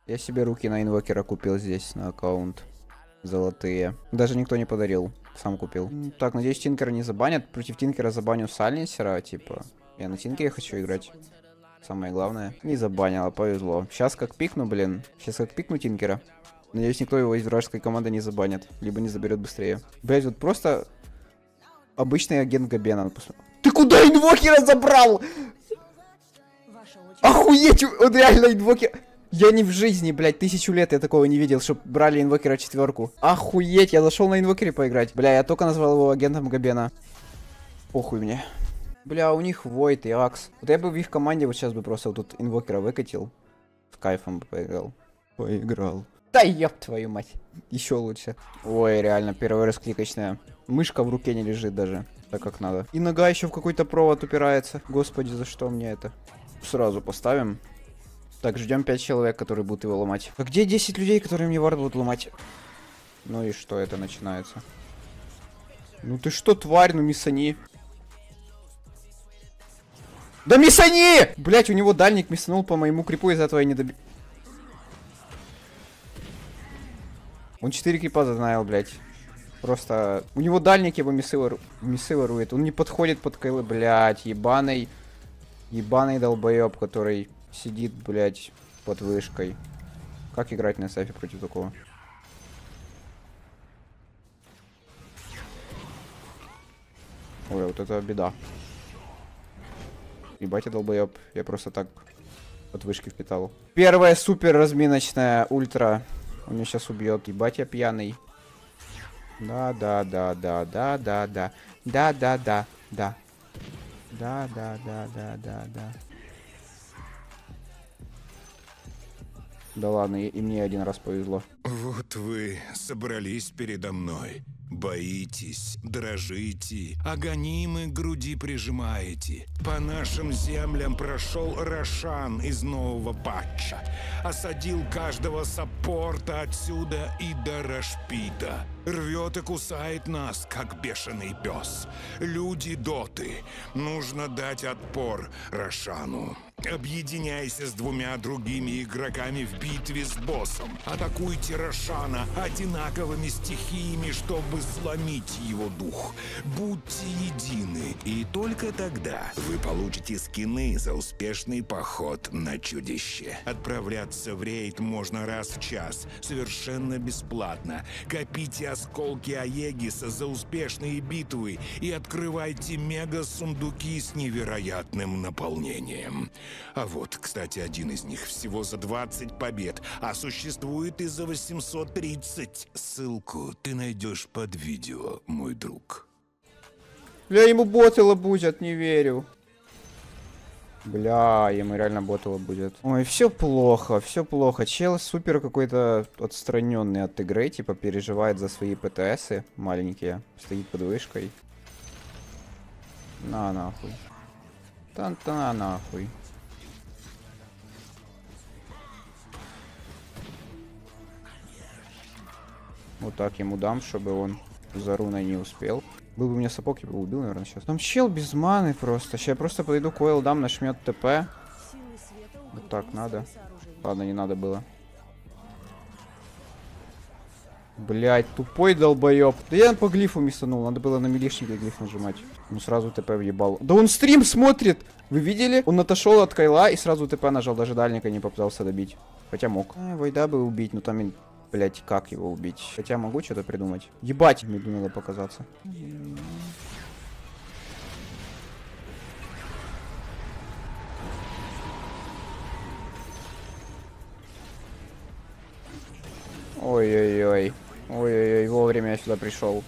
Я себе руки на инвокера купил здесь, на аккаунт. Золотые. Даже никто не подарил. Сам купил. Так, надеюсь, Тинкера не забанят. Против Тинкера забаню Сайленсера, типа. Я на Тинкере хочу играть. Самое главное. Не забанила, повезло. Сейчас как пикну, блин. Сейчас как пикну Тинкера. Надеюсь, никто его из вражеской команды не забанит. Либо не заберет быстрее. Блять, вот просто... Обычный агент Габена. Ты куда инвокера забрал? Охуеть, он реально инвокер... Я не в жизни, блядь, 1000 лет я такого не видел, чтоб брали инвокера 4. Охуеть, я зашел на инвокере поиграть. Бля, я только назвал его агентом Габена. Похуй мне. Бля, у них Войд и Акс. Вот я бы в их команде вот сейчас бы просто вот тут инвокера выкатил. С кайфом бы поиграл. Да ёб твою мать. Еще лучше. Ой, реально, первый раз кликочная. Мышка в руке не лежит даже. Так как надо. И нога еще в какой-то провод упирается. Господи, за что мне это? Сразу поставим. Так, ждем 5 человек, которые будут его ломать. А где 10 людей, которые мне вард будут ломать? Ну и что это начинается? Ну ты что, тварь, ну миссани. Да миссани! Блять, у него дальник миссанул по моему крипу, из-за этого я не доби... Он 4 крипа заднаил, блять. Просто... У него дальник его миссы ворует. Он не подходит под кайлы, блять. Ебаный долбоеб, который... Сидит, блядь, под вышкой. Как играть на сафе против такого? Ой, вот это беда. Ебать, я долбоеб. Я просто так под вышки впитал. Первая супер разминочная ультра. Он меня сейчас убьет. Ебать, я пьяный. Да. Да ладно, и мне один раз повезло. Вот вы собрались передо мной. Боитесь, дрожите, а гонимы к груди прижимаете. По нашим землям прошел Рошан из нового патча. Осадил каждого саппорта отсюда и до Рашпита. Рвет и кусает нас, как бешеный пес. Люди доты. Нужно дать отпор Рошану. Объединяйся с 2 другими игроками в битве с боссом. Атакуйте Рошана одинаковыми стихиями, чтобы сломить его дух. Будьте едины, и только тогда вы получите скины за успешный поход на чудище. Отправляться в рейд можно раз в час, совершенно бесплатно. Копите осколки Аегиса за успешные битвы и открывайте мега-сундуки с невероятным наполнением. А вот, кстати, один из них всего за 20 побед, а существует и за 830. Ссылку ты найдешь под видео, мой друг. Бля, ему ботало будет, не верю. Бля, ему реально ботало будет. Ой, все плохо, все плохо. Чел супер какой-то отстраненный от игры, типа переживает за свои ПТСы маленькие. Стоит под вышкой. На нахуй. Та-та нахуй. Вот так ему дам, чтобы он за руной не успел. Был бы у меня сапог, я бы убил, наверное, сейчас. Там чел без маны просто. Сейчас я просто подойду, койл дам, нажмет ТП. Вот так надо. Ладно, не надо было. Блять, тупой долбоеб. Да я по глифу миссанул. Надо было на милишника глиф нажимать. Ну сразу ТП въебал. Да он стрим смотрит! Вы видели? Он отошел от кайла и сразу ТП нажал. Даже дальника не попытался добить. Хотя мог. Войда бы убить, но там... Блять, как его убить? Хотя могу что-то придумать. Ебать, меду надо показаться. Ой-ой-ой. Ой-ой-ой, вовремя я сюда пришел.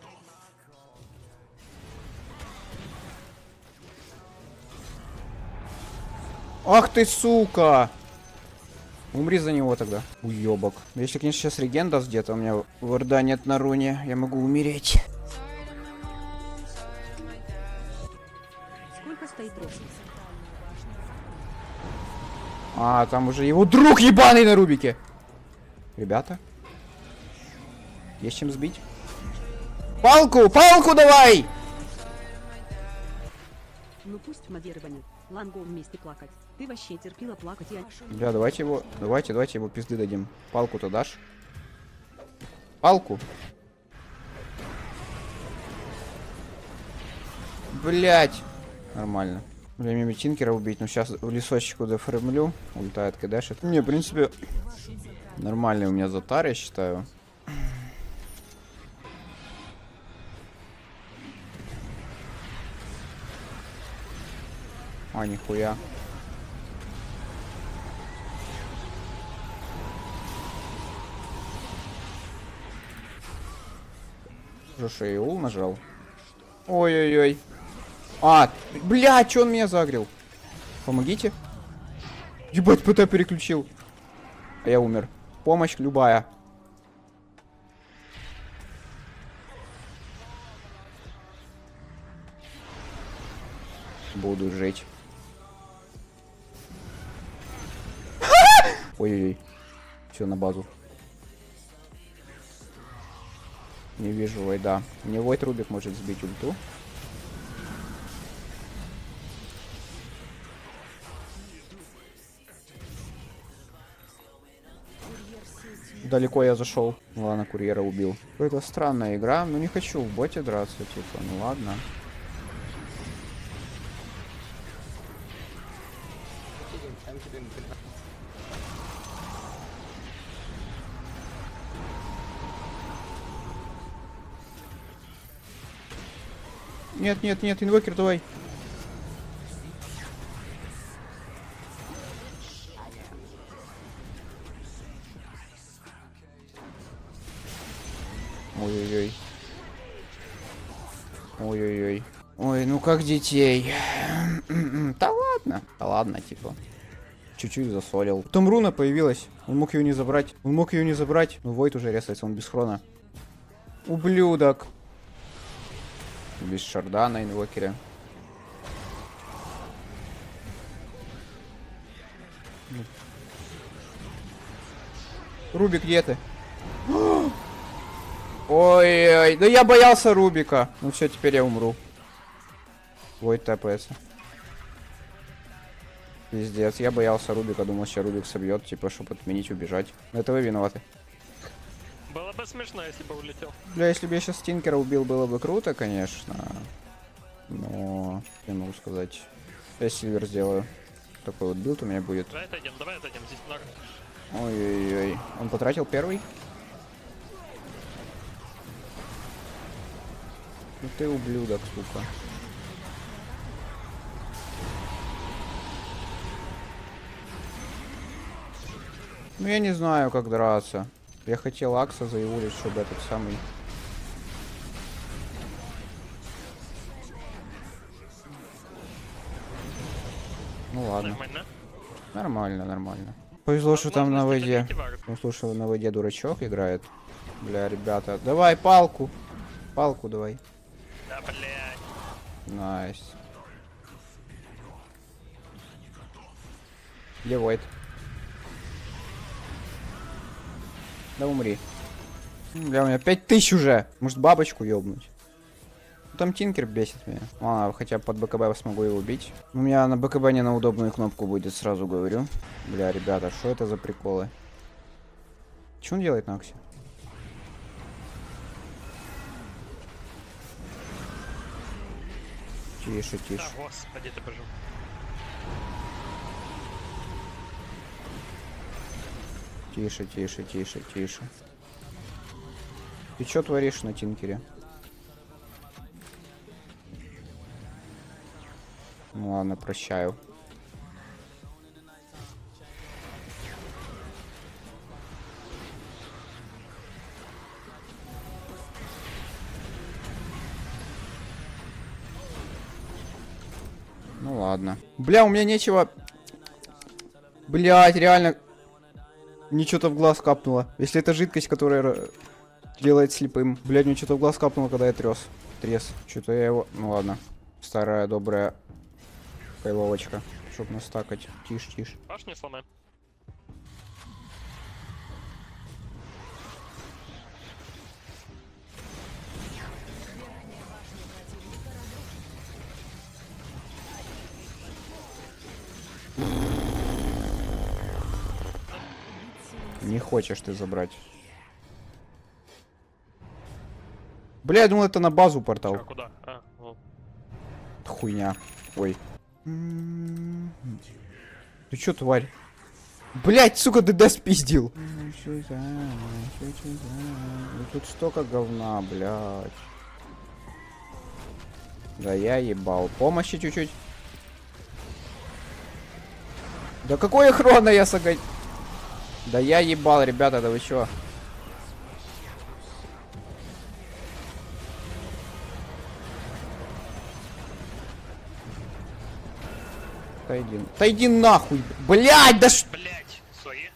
Ах ты, сука! Умри за него тогда. Уёбок. Если, конечно, сейчас реген даст где-то, у меня варда нет на руне, я могу умереть. Сколько стоит А, там уже его друг ебаный на Рубике. Ребята. Есть чем сбить. Палку! Палку давай! Ну пусть модерирование. Лангу вместе плакать. Ты вообще терпила плакать, я... Бля, давайте его пизды дадим. Палку-то дашь? Палку? Блять. Нормально. Бля, мне Тинкера убить, но сейчас в лесочку дофармлю. Улетает, кидашит. Не, в принципе, нормальный у меня затар, я считаю. А, нихуя. Ул нажал. Ой-ой-ой. А, бля, чё он меня загрел? Помогите. Ебать, ПТ переключил. А я умер. Помощь любая. Буду жечь. Ой-ой-ой. Все, на базу. Не вижу Войда. Мне Войд Рубик может сбить ульту. Далеко я зашел. Ладно, курьера убил. Какая-то странная игра. Ну не хочу в боте драться, типа. Ну ладно. Нет, нет, нет, инвокер, давай. Ой-ой-ой. Ой-ой-ой. Ой, ну как детей. Да ладно. Да ладно, типа. Чуть-чуть засолил. Потом руна появилась. Он мог ее не забрать. Он мог ее не забрать. Ну, Войд уже резается, он без хрона. Ублюдок. Без шарда на инвокере. Рубик, где ты? Ой-ой, да я боялся Рубика. Ну все, теперь я умру. Войд ТПС. Пиздец, я боялся Рубика, думал, сейчас Рубик собьет, типа, чтобы отменить, убежать. Но это вы виноваты. Было бы смешно, если бы улетел. Бля, если бы я сейчас Тинкера убил, было бы круто, конечно. Но, не могу сказать. Я Сильвер сделаю. Такой вот билд у меня будет. Давай отойдем, здесь много. Ой-ой-ой. Он потратил первый? Ну ты ублюдок, сука. Ну я не знаю, как драться. Я хотел Акса заявулить, чтобы этот самый... Ну ладно. Нормально. Нормально, нормально. Повезло, что там на воде. Ну слушай, на воде дурачок играет. Бля, ребята. Давай палку. Палку давай. Да, блядь. Найс. Где Войд? Да умри. Бля, у меня 5000 уже. Может бабочку ёбнуть? Ну, там Тинкер бесит меня. Ладно, хотя под БКБ смогу его убить. У меня на БКБ не на удобную кнопку будет, сразу говорю. Бля, ребята, что это за приколы? Что он делает на Аксе? Тише, тише. Да, господи, ты боже. Тише, тише, тише, тише. Ты чё творишь на Тинкере? Ну ладно, прощаю. Ну ладно. Бля, у меня нечего... Блять, реально... Мне что-то в глаз капнуло. Если это жидкость, которая делает слепым. Блядь, мне что-то в глаз капнуло, когда я трес. Трес. Что-то я его... Ну ладно. Старая добрая кайловочка. Чтоб настакать. Тише, тише. Паш, не сломай. Не хочешь ты забрать. Бля, я думал, это на базу портал. Чё, куда? А, ну. Хуйня. Ой. Ты чё, тварь? Блять, сука, ДД спиздил. Тут столько говна, блядь. Да я ебал. Помощи чуть-чуть. Да какое хрона я сагать? Да я ебал, ребята, да вы чё? Отойди нахуй. Блять, да ш... Блять, свои.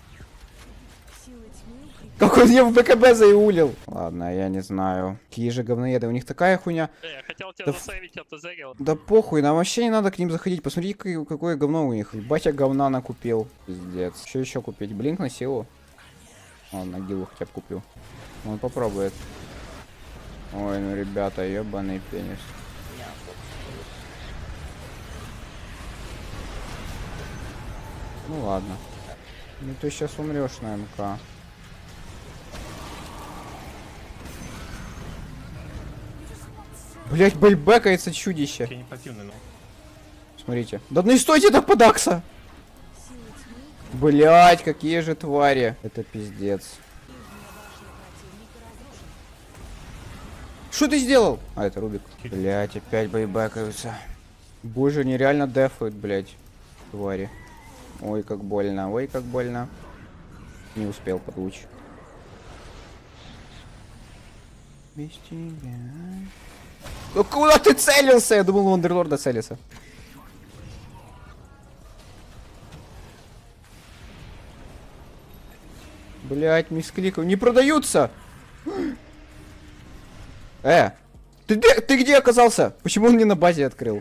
Как он мне в БКБ заиулил. Ладно, я не знаю. Какие же говноеды, у них такая хуйня. Я хотел тебя Да засейвить, а ты загил. Да похуй, нам вообще не надо к ним заходить. Посмотри, какое говно у них. Батя говна накупил. Пиздец. Что еще купить? Блинк на силу? Ладно, гилу хотя бы куплю. Он попробует. Ой, ну ребята, ебаный пенис. Ну ладно. Ну ты сейчас умрешь на МК. Блять, бэкается чудище. Я не противный, но... Смотрите. Да ну и стойте так подакса! Блять, какие же твари. Это пиздец. Что ты сделал? А, это Рубик. Блять, опять бэкаются. Боже, нереально дефают, блять. Твари. Ой, как больно, ой, как больно. Не успел под луч. Без тебя. Ну куда ты целился? Я думал, в Андерлорда целился. Блять, мискликов не продаются. Ты где оказался? Почему он не на базе открыл?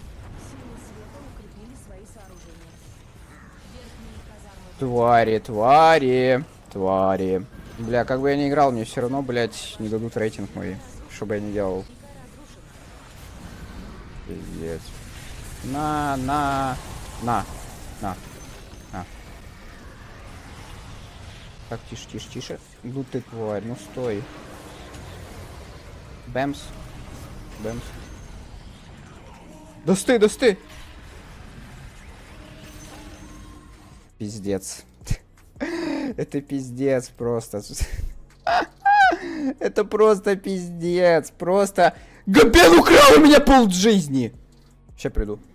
Твари, твари, твари. Бля, как бы я не играл, мне все равно, блять, не дадут рейтинг мой. Что бы я не делал. Пиздец. На. Так, тише. Ну ты тварь, ну стой. Бэмс. Досты. Пиздец. Это пиздец просто. Это просто пиздец. Просто... Габен украл у меня пол жизни. Сейчас приду.